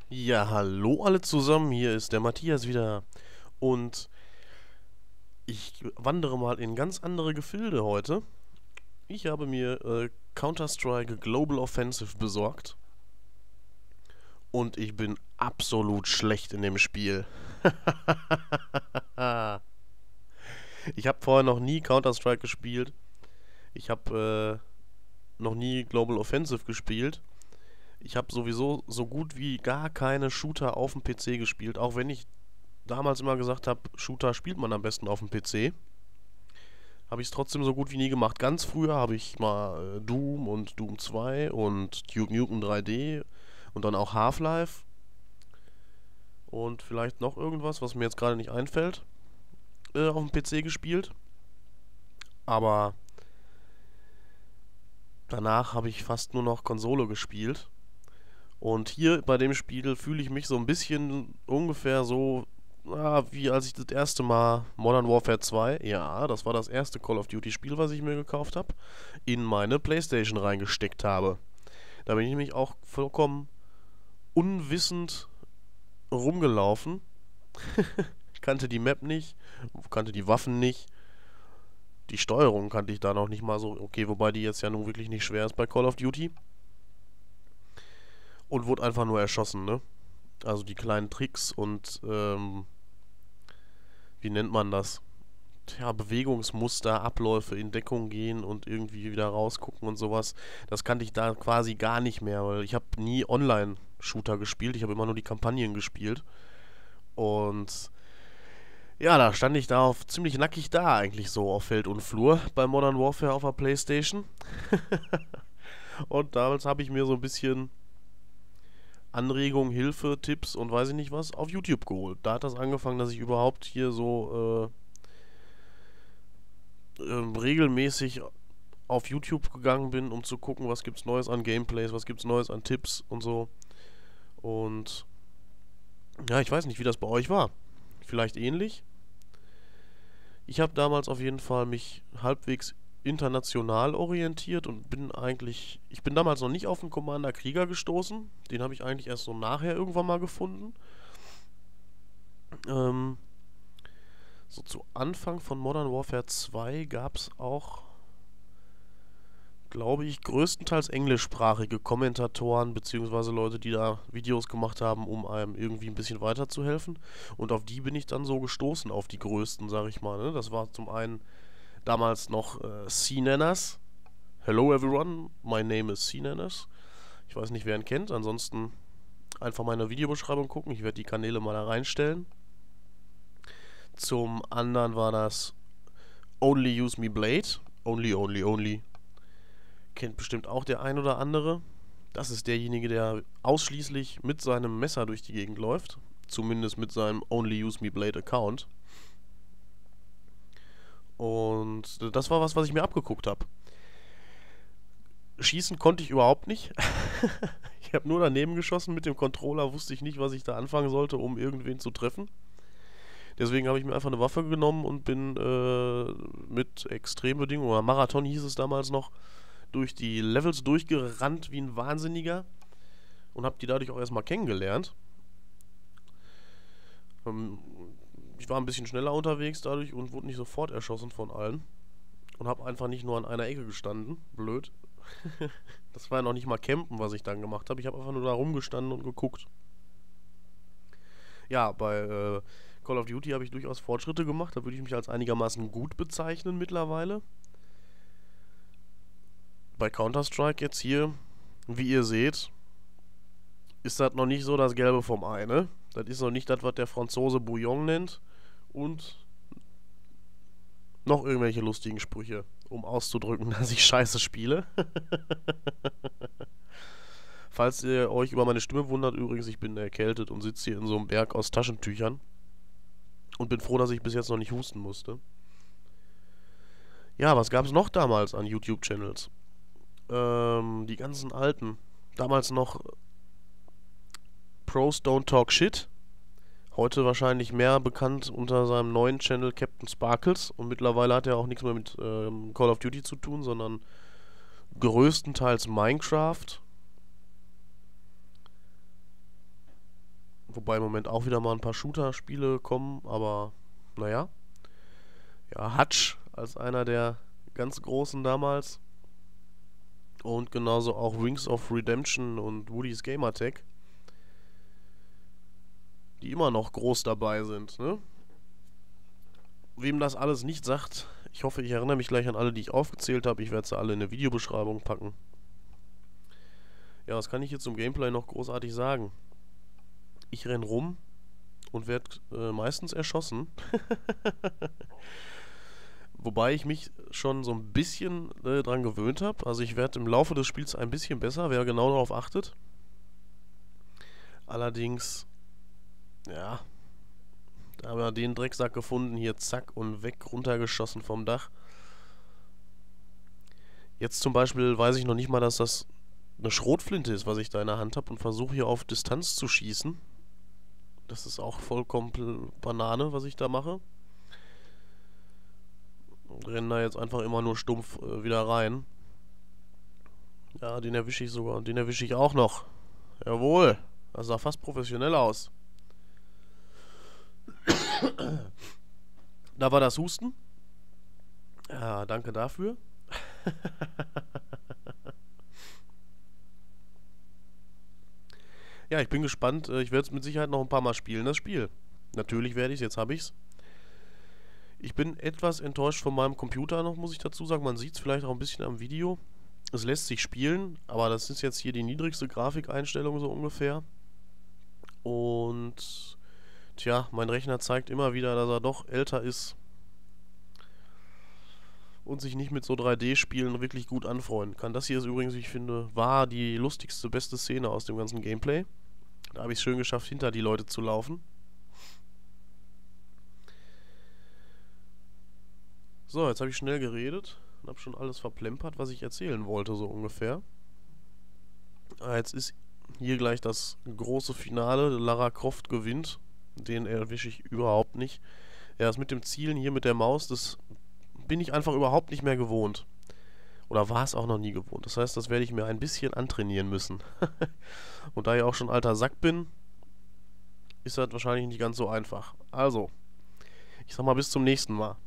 Ja, hallo alle zusammen, hier ist der Matthias wieder und ich wandere mal in ganz andere Gefilde heute. Ich habe mir Counter-Strike Global Offensive besorgt und ich bin absolut schlecht in dem Spiel. Ich habe vorher noch nie Counter-Strike gespielt. Ich habe noch nie Global Offensive gespielt. Ich habe sowieso so gut wie gar keine Shooter auf dem PC gespielt, auch wenn ich damals immer gesagt habe, Shooter spielt man am besten auf dem PC. Habe ich es trotzdem so gut wie nie gemacht. Ganz früher habe ich mal Doom und Doom 2 und Duke Nukem 3D und dann auch Half-Life und vielleicht noch irgendwas, was mir jetzt gerade nicht einfällt, auf dem PC gespielt. Aber danach habe ich fast nur noch Konsole gespielt. Und hier bei dem Spiel fühle ich mich so ein bisschen ungefähr so, wie als ich das erste Mal Modern Warfare 2, ja, das war das erste Call of Duty Spiel, was ich mir gekauft habe, in meine Playstation reingesteckt habe. Da bin ich nämlich auch vollkommen unwissend rumgelaufen. Kannte die Map nicht, kannte die Waffen nicht. Die Steuerung kannte ich da noch nicht mal so. Okay, wobei die jetzt ja nun wirklich nicht schwer ist bei Call of Duty. Und wurde einfach nur erschossen, ne? Also die kleinen Tricks und, wie nennt man das? Ja, Bewegungsmuster, Abläufe in Deckung gehen und irgendwie wieder rausgucken und sowas. Das kannte ich da quasi gar nicht mehr, weil ich habe nie Online-Shooter gespielt. Ich habe immer nur die Kampagnen gespielt. Und ja, da stand ich da auf ziemlich nackig da eigentlich so auf Feld und Flur bei Modern Warfare auf der Playstation. Und damals habe ich mir so ein bisschen Anregungen, Hilfe, Tipps und weiß ich nicht was auf YouTube geholt. Da hat das angefangen, dass ich überhaupt hier so regelmäßig auf YouTube gegangen bin, um zu gucken, was gibt's Neues an Gameplays, was gibt's Neues an Tipps und so. Und ja, ich weiß nicht, wie das bei euch war. Vielleicht ähnlich. Ich habe damals auf jeden Fall mich halbwegs international orientiert und ich bin damals noch nicht auf den Commander Krieger gestoßen. Den habe ich eigentlich erst so nachher irgendwann mal gefunden. Ähm, so zu Anfang von Modern Warfare 2 gab es auch, glaube ich, größtenteils englischsprachige Kommentatoren beziehungsweise Leute, die da Videos gemacht haben, um einem irgendwie ein bisschen weiterzuhelfen. Und auf die bin ich dann so gestoßen, auf die größten, sag ich mal. Ne? Das war zum einen damals noch C-Nanners. Hello everyone, my name is C-Nanners. Ich weiß nicht, wer ihn kennt. Ansonsten einfach meine Videobeschreibung gucken. Ich werde die Kanäle mal da reinstellen. Zum anderen war das Only Use Me Blade. Only. Kennt bestimmt auch der ein oder andere. Das ist derjenige, der ausschließlich mit seinem Messer durch die Gegend läuft. Zumindest mit seinem Only Use Me Blade Account. Und das war was ich mir abgeguckt habe. Schießen konnte ich überhaupt nicht. Ich habe nur daneben geschossen mit dem Controller, wusste ich nicht, was ich da anfangen sollte, um irgendwen zu treffen. Deswegen habe ich mir einfach eine Waffe genommen und bin mit Extrembedingungen, oder Marathon hieß es damals noch, durch die Levels durchgerannt wie ein Wahnsinniger und habe die dadurch auch erstmal kennengelernt. Ähm, Ich war ein bisschen schneller unterwegs dadurch und wurde nicht sofort erschossen von allen. Und habe einfach nicht nur an einer Ecke gestanden. Blöd. Das war ja noch nicht mal Campen, was ich dann gemacht habe. Ich habe einfach nur da rumgestanden und geguckt. Ja, bei Call of Duty habe ich durchaus Fortschritte gemacht. Da würde ich mich als einigermaßen gut bezeichnen mittlerweile. Bei Counter-Strike jetzt hier, wie ihr seht, ist das noch nicht so das Gelbe vom Ei, ne? Das ist noch nicht das, was der Franzose Bouillon nennt. Und noch irgendwelche lustigen Sprüche, um auszudrücken, dass ich scheiße spiele. Falls ihr euch über meine Stimme wundert, übrigens, ich bin erkältet und sitze hier in so einem Berg aus Taschentüchern. Und bin froh, dass ich bis jetzt noch nicht husten musste. Ja, was gab es noch damals an YouTube-Channels? Die ganzen alten. Damals noch Pros Don't Talk Shit. Heute wahrscheinlich mehr bekannt unter seinem neuen Channel Captain Sparkles. Und mittlerweile hat er auch nichts mehr mit Call of Duty zu tun, sondern größtenteils Minecraft. Wobei im Moment auch wieder mal ein paar Shooter-Spiele kommen, aber naja. Ja, Hutch als einer der ganz Großen damals. Und genauso auch Wings of Redemption und Woody's Gamertag, die immer noch groß dabei sind, ne? Wem das alles nicht sagt, ich hoffe, ich erinnere mich gleich an alle, die ich aufgezählt habe. Ich werde sie alle in eine Videobeschreibung packen. Ja, was kann ich jetzt zum Gameplay noch großartig sagen? Ich renn rum und werde meistens erschossen. Wobei ich mich schon so ein bisschen dran gewöhnt habe. Also ich werde im Laufe des Spiels ein bisschen besser, wer genau darauf achtet. Allerdings, ja, da haben wir den Drecksack gefunden, hier zack und weg, runtergeschossen vom Dach. Jetzt zum Beispiel weiß ich noch nicht mal, dass das eine Schrotflinte ist, was ich da in der Hand habe, und versuche hier auf Distanz zu schießen. Das ist auch vollkommen Banane, was ich da mache. Rennen da jetzt einfach immer nur stumpf wieder rein. Ja, den erwische ich sogar. Und den erwische ich auch noch. Jawohl. Das sah fast professionell aus. Da war das Husten. Ja, danke dafür. Ja, ich bin gespannt. Ich werde es mit Sicherheit noch ein paar Mal spielen, das Spiel. Natürlich werde ich es, jetzt habe ich es. Ich bin etwas enttäuscht von meinem Computer noch, muss ich dazu sagen. Man sieht es vielleicht auch ein bisschen am Video. Es lässt sich spielen, aber das ist jetzt hier die niedrigste Grafikeinstellung so ungefähr. Und tja, mein Rechner zeigt immer wieder, dass er doch älter ist und sich nicht mit so 3D-Spielen wirklich gut anfreunden kann. Das hier ist übrigens, wie ich finde, war die lustigste, beste Szene aus dem ganzen Gameplay. Da habe ich es schön geschafft, hinter die Leute zu laufen. So, jetzt habe ich schnell geredet und habe schon alles verplempert, was ich erzählen wollte, so ungefähr. Jetzt ist hier gleich das große Finale. Lara Croft gewinnt. Den erwische ich überhaupt nicht. Ja, das mit dem Zielen hier mit der Maus, das bin ich einfach überhaupt nicht mehr gewohnt. Oder war es auch noch nie gewohnt. Das heißt, das werde ich mir ein bisschen antrainieren müssen. Und da ich auch schon alter Sack bin, ist das wahrscheinlich nicht ganz so einfach. Also, ich sag mal bis zum nächsten Mal.